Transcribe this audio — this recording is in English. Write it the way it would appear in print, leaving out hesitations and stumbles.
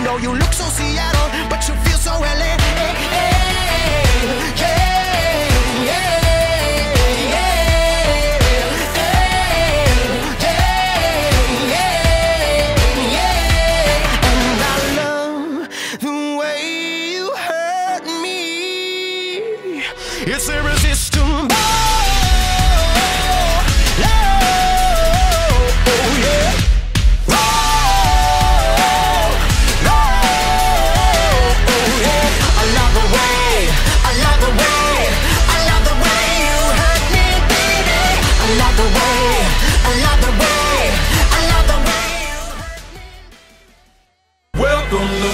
know you look so Seattle, but you feel so LA. And I love the way you hurt me. It's irresistible. Welcome